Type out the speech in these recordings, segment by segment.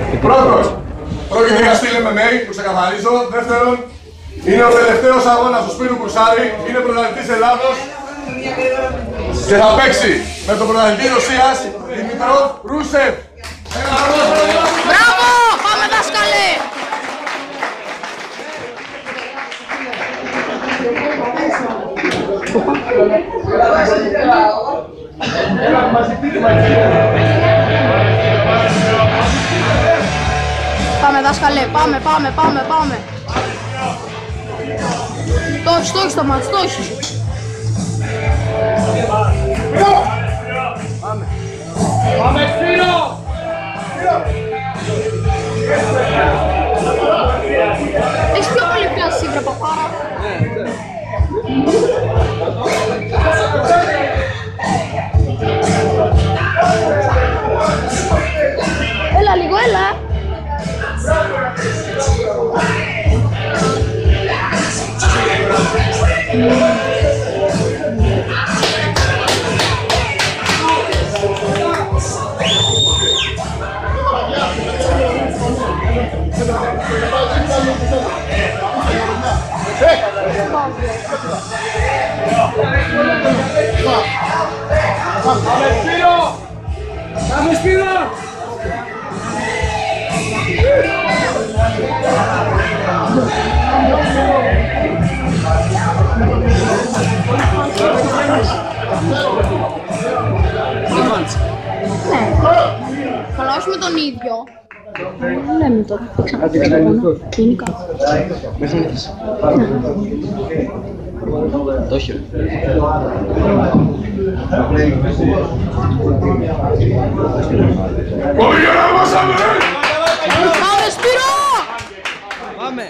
Πρώτον, πρόκειται για στυλ MMA που ξεκαθαρίζω. Δεύτερον, είναι ο τελευταίος αγώνας του Σπύρου Κουρσάρη. Είναι πρωταθλητής Ελλάδος και θα παίξει με τον πρωταθλητή Ρωσίας, Δημητρό Ρούσεφ. Μπράβο! Πάμε δάσκαλε! Πάμε δάσκαλε, πάμε. Το έχεις το μάτς, το έχεις. Πάμε Σπύρο! Έχεις πιο πολύ πλάση βρε παπάρα. Έλα λίγο, έλα. Πάμε Σπύρο! Ναι. Αλλά όχι με τον ίδιο. Λέμε τώρα. Κλινικά. Το όχι ρε. Πάμε Σπύρο! Πάμε!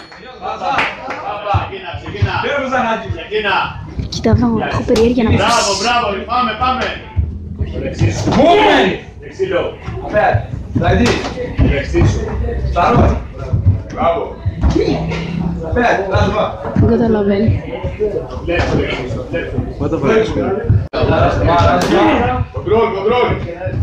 Κοίτα εδώ, έχω περιέργεια να Μπράβο, μπράβο, πάμε. Δεξίλο. Δεξί σου. Μπράβο. Δεν καταλαβαίνει. Κοντρόλ.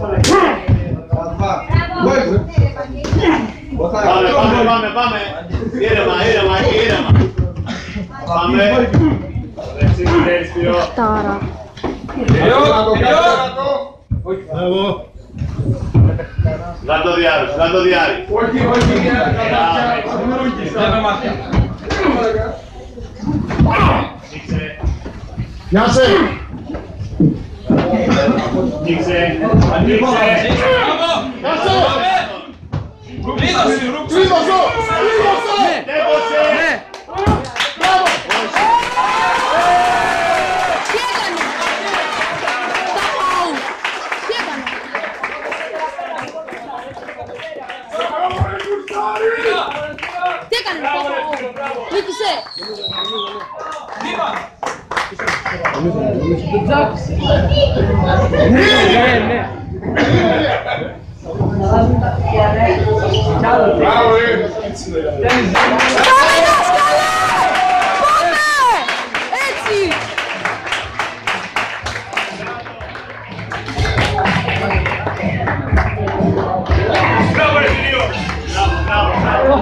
Πάμε. Ήρεμα. Πάμε. Δεξί σου, Σπύρο. Τάρα. Λάτο διάρρη. Γεια σε! Ανοίξε. Τι έκανε! Τα πάω! Τι έκανε! Τι έκανε! Νίκησε! Πάμε δάσκαλε! Πάμε! Έτσι! Μπράβο ρε Σιλίο. Μπράβο.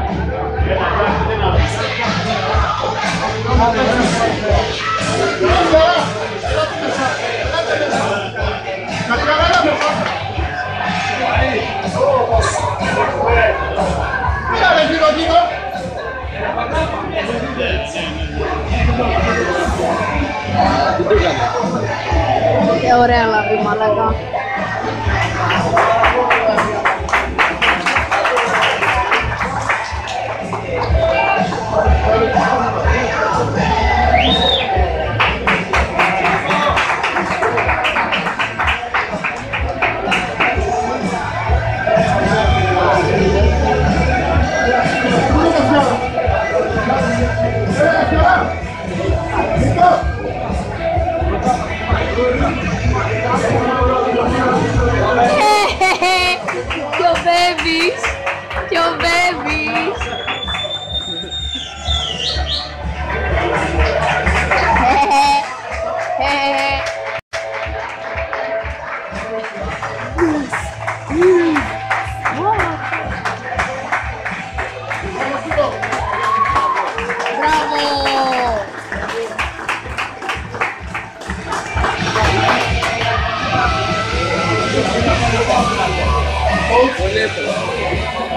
Ωραία λάβει μαλάκα. Και ο Μπέμπης. Πολύ εύκολο.